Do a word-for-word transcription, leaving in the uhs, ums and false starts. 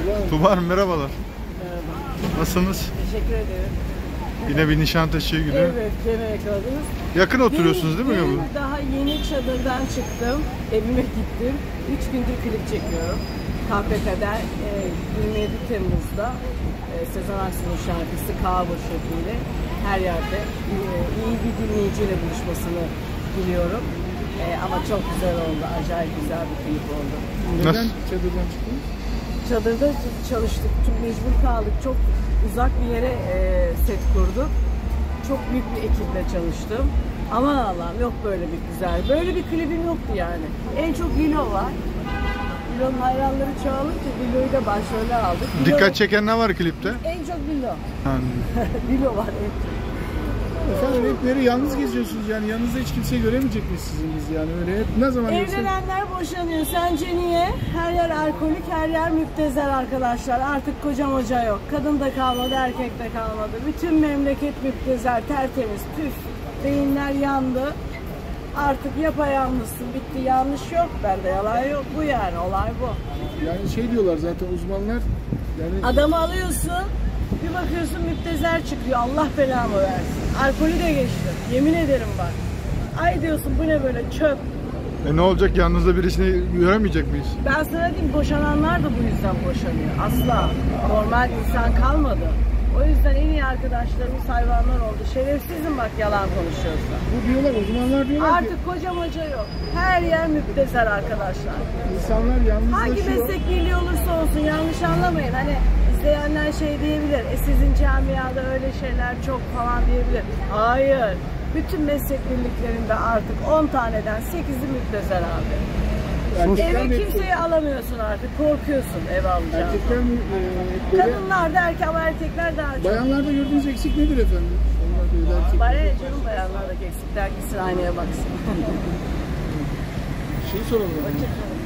Tuğba Hanım merhabalar. Merhaba. Nasılsınız? Teşekkür ederim. Yine bir Nişantaşı günü. Evet, gene yakaladınız. Yakın oturuyorsunuz değil mi? Ben daha yeni çadırdan çıktım. Evime gittim. Üç gündür klip çekiyorum. K P K'da e, yirmi yedi Temmuz'da e, Sezen Aksu'nun şarkısı Kağbur şekliyle her yerde e, iyi bir dinleyiciyle buluşmasını diliyorum. E, ama çok güzel oldu. Acayip güzel bir klip oldu. Neden çadırdan çıktınız? Çadırda çalıştık. Çok mecbur kaldık. Çok uzak bir yere e, set kurduk. Çok büyük bir ekiple çalıştım. Aman Allah'ım, yok böyle bir güzel. Böyle bir klibim yoktu yani. En çok Lilo var. Lilo'nun hayranları çoğalınca Lilo'yu da başrole aldık. Lilo, Dikkat çeken ne var klipte? en çok Lilo. Ha. Lilo var en çok. Efendim hep böyle yalnız geziyorsunuz yani yanınızda hiç kimseyi göremeyecek misiniz biz yani öyle hep ne zaman görsen... Evlenenler boşanıyor. Sence niye? Her yer alkolik, her yer müptezel arkadaşlar. Artık koca moca yok. Kadın da kalmadı, erkek de kalmadı. Bütün memleket müptezel, tertemiz, püf. Beyinler yandı. Artık yapayalnızsın, bitti, yanlış yok. Bende yalan yok. Bu yani, olay bu. Yani şey diyorlar zaten uzmanlar yani... Adamı alıyorsun, bir bakıyorsun müptezel çıkıyor. Allah belamı versin. Alkolü de geçtim. Yemin ederim bak. Ay diyorsun, bu ne böyle çöp. E ne olacak, yanınızda birisini göremeyecek miyiz? Ben sana diyeyim, boşananlar da bu yüzden boşanıyor. Asla. Normal insan kalmadı. O yüzden en iyi arkadaşlarımız hayvanlar oldu. Şerefsizim bak yalan konuşuyorsa. Bu diyorlar, uzmanlar diyorlar Artık ki... koca moca yok. Her yer müptezel arkadaşlar. İnsanlar yalnızlaşıyor. Hangi meslek birliği olursa olsun yanlış anlamayın. Hani izleyenler şey diyebilir. E sizin camiada öyle şeyler çok falan diyebilir. Hayır. Bütün meslek birliklerinde artık on taneden sekizi müptezel abi. Yani eve kimseyi alamıyorsun artık. Korkuyorsun eve alacağım. Erkekler mi? E, Kadınlar da erkek ama erkekler daha çok. Bayanlarda gördüğünüz eksik nedir efendim? Onlar da erkek. Bana ne canım, bayanlardaki eksikler gitsin aynaya baksın. Şeyi soralım.